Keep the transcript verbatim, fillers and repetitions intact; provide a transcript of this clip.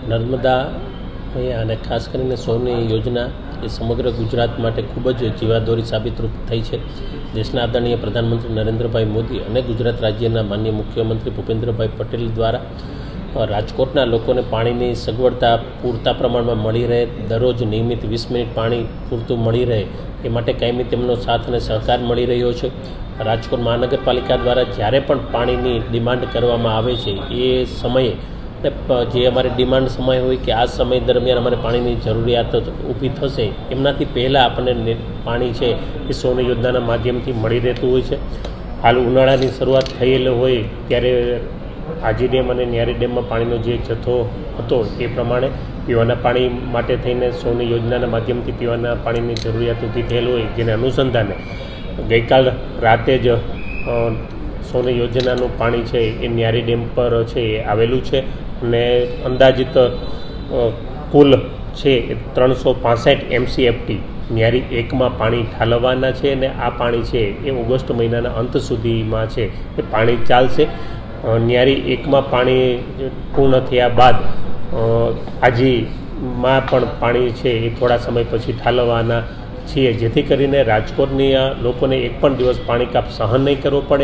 નર્મદા અને ખાસ કરીને સૌની યોજના એ સમગ્ર ગુજરાત માટે ખૂબ જ જીવાદોરી સાબિતરૂપ થઈ છે. દેશના આદરણીય પ્રધાનમંત્રી નરેન્દ્રભાઈ મોદી અને ગુજરાત રાજ્યના માનનીય મુખ્યમંત્રી ભૂપેન્દ્રભાઈ પટેલ દ્વારા રાજકોટના લોકોને પાણીની સગવડતા પૂરતા પ્રમાણમાં મળી રહે, દરરોજ નિયમિત વીસ મિનિટ પાણી પૂરતું મળી રહે એ માટે કાયમી તેમનો સાથ અને સહકાર મળી રહ્યો છે. રાજકોટ મહાનગરપાલિકા દ્વારા જ્યારે પણ પાણીની ડિમાન્ડ કરવામાં આવે છે એ સમયે જે અમારે ડિમાન્ડ સમય હોય કે આ સમય દરમિયાન અમારે પાણીની જરૂરિયાત ઊભી થશે એમનાથી પહેલાં આપણને પાણી છે એ સૌની યોજનાના માધ્યમથી મળી રહેતું હોય છે. હાલ ઉનાળાની શરૂઆત થયેલી હોય ત્યારે આજી ડેમ અને ન્યારી ડેમમાં પાણીનો જે જથ્થો હતો એ પ્રમાણે પીવાના પાણી માટે થઈને સૌની યોજનાના માધ્યમથી પીવાના પાણીની જરૂરિયાત ઊભી થયેલ હોય, જેને અનુસંધાને ગઈકાલ રાતે જ સૌની યોજનાનું પાણી છે એ ન્યારી ડેમ પર છે એ આવેલું છે અને અંદાજિત કુલ છે એ ત્રણસો પાસઠ એમસીએફટી ન્યારી એકમાં પાણી ઠાલવવાના છે અને આ પાણી છે એ ઓગસ્ટ મહિનાના અંત સુધીમાં છે એ પાણી ચાલશે. ન્યારી એકમાં પાણી પૂર્ણ થયા બાદ આજીમાં પણ પાણી છે એ થોડા સમય પછી ઠાલવવાના છીએ, જેથી કરીને રાજકોટની લોકોને એક પણ દિવસ પાણી કાપ સહન નહીં કરવો પડે.